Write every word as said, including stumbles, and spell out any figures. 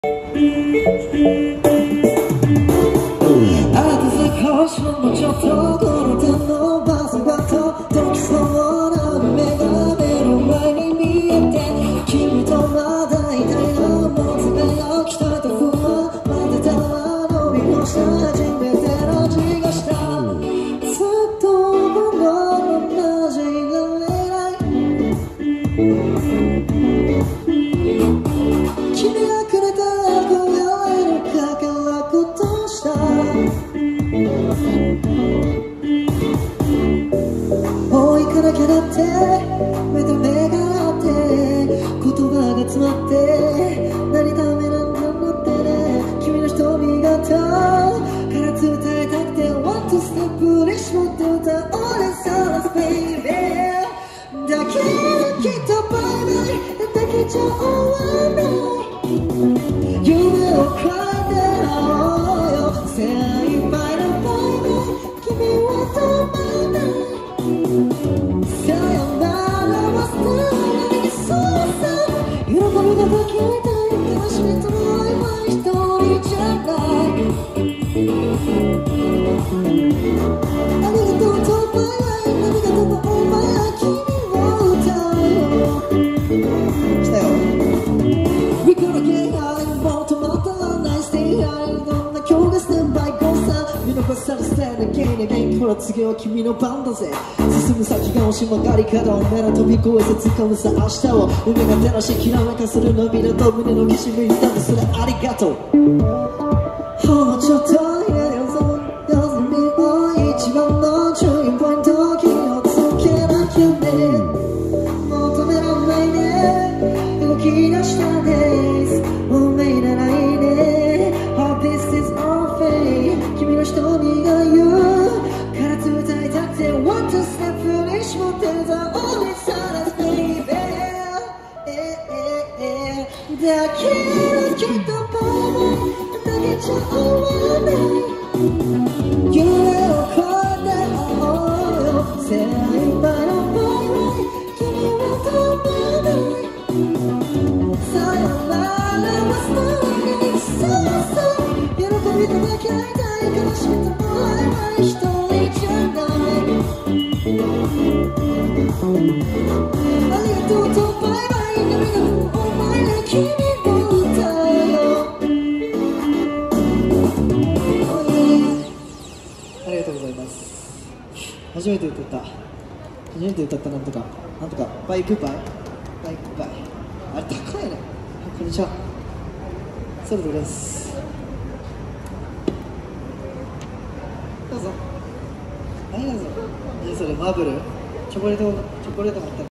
あなた少しもちょっとこの手のバスが届きそうな目が目の前に見えて、君とまだいたいな、もう使いが来たと不安待ってたら伸び越した初めての気がした。ずっとこの同じがれない君がくれた憧れの宝ことしたもう行かなきゃだって目と目が合って言葉が詰まって何ためなんだろうってね、君の瞳がたから伝えたくて Want to step にしまって歌おうねさ Baby だけどきっとバイバイだけじゃ終わらない夢を変えて会おうよ精一杯のバイバイ君は止まないさよならはスターにそうさ喜びが抱き合いたい悲しみとも曖昧一人じゃないありがとうとバイバイ涙ともお前は君を歌うよ来たよ We gonna get high もう止まったらない Stay high どんな今日がステンバイゴーさ見逃され Stand again again この次は君の番だぜ進む先が押し曲がり角を狙飛び越えて掴むさ明日を夢が照らしきらめかする涙と胸のにしみ痛むそれありがとうもうちょっとやよそ休みを一番の注意ポイント気をつけなきゃね求めらんないね動き出した Days 運命ならいいね How this is all fate 君の瞳が言うから伝えたくて Want to step にしもってた Only silence baby だけどきっとバイバイだけじゃ終わらない夢を越えて会おうよ精一杯のバイバイ君は止まないさよならはスターにそうそう喜びと抱き合いたい悲しみとも曖昧一人じゃないありがとうとバイバイ涙とお前が君を歌うよありがとうございます。初めて歌った初めて歌ったなんとかなんとかバイクバイバイクバイあれ高いね。こんにちはソルトです。どうぞはいどうぞ。それマーブルチョコレートチョコレートもあった